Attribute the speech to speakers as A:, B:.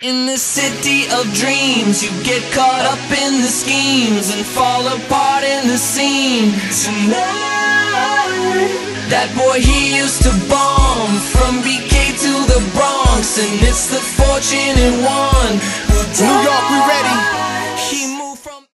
A: In the city of dreams, you get caught up in the schemes and fall apart in the scene. Tonight, that boy, he used to bomb from BK to the Bronx, and it's the fortunate one who died.
B: New York, we ready.